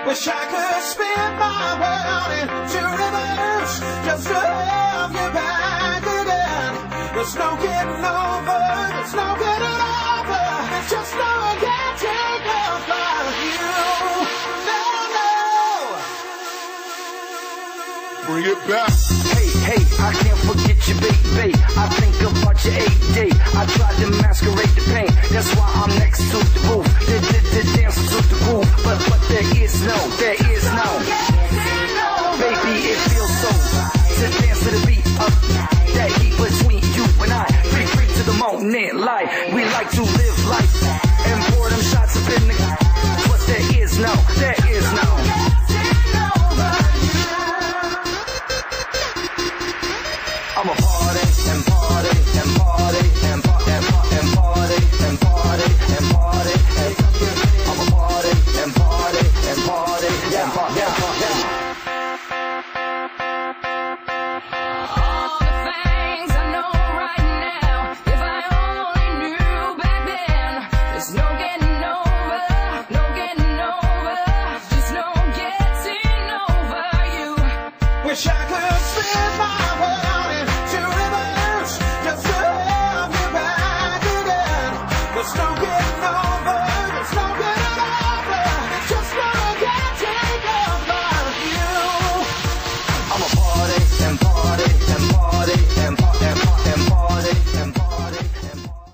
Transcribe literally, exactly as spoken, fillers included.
Wish I could spin my world into reverse just to have you back again. There's no getting over, there's no getting over. There's just no one can take love like you. No, no. Bring it back. Hey, hey, I can't forget you, baby. I think about your A D. I tried to masquerade the pain. That's why I'm next to the roof.